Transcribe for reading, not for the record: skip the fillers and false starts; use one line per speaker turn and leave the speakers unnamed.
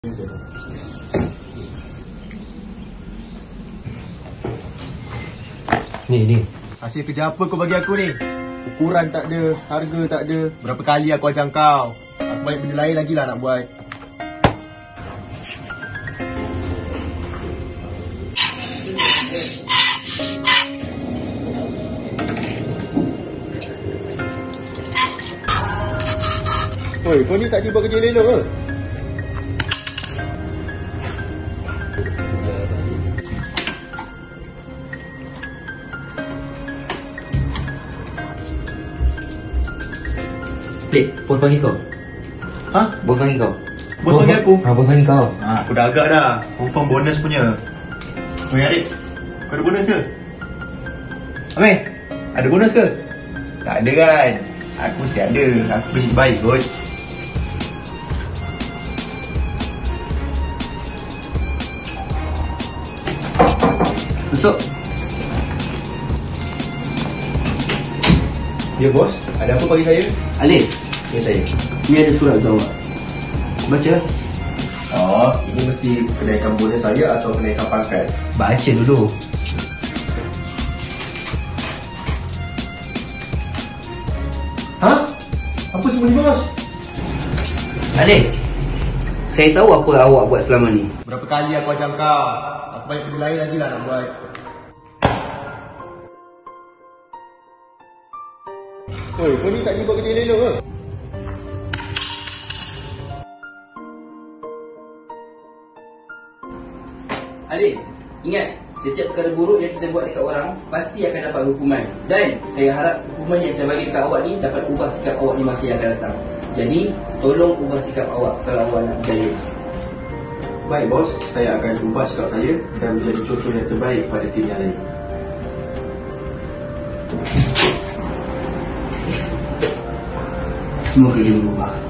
Ni.
Hasil kerja apa kau bagi aku ni? Ukuran tak ada, harga tak ada. Berapa kali aku ajar kau? Aku banyak benda lain lagi lah nak buat. Oi, kau ni tak cuba kerja elok ke?
Plik, bos panggil kau.
Ha?
Bos panggil kau.
Bos panggil aku?
Bos panggil kau.
Aku dah agak dah. Confirm bonus punya. Oi Arif, kau ada bonus ke? Amir, ada bonus ke? Tak ada kan? Aku mesti ada. Aku beri baik kot.
Masuk.
Ya bos, ada apa bagi saya?
Alif,
Ya saya.
ni ada surat untuk awak. Baca.
Oh, ini mesti kenaikan bonus saya atau kenaikan pangkat?
Baca dulu.
Ha? Apa semua ni bos?
Alif, saya tahu apa awak buat selama ni.
Berapa kali aku ajar kau? Aku banyak benda lain lagi lah nak buat. Oi, kau ni tak cuba kerja elok ke?
Alif, ingat, setiap perkara buruk yang kita buat dekat orang pasti akan dapat hukuman. Dan saya harap hukuman yang saya bagi dekat awak ni dapat ubah sikap awak di masa yang akan datang. Jadi, tolong ubah sikap awak kalau awak nak berjaya.
Baik bos, saya akan ubah sikap saya dan menjadi contoh yang terbaik pada tim yang lain.
Semua kerja berubah.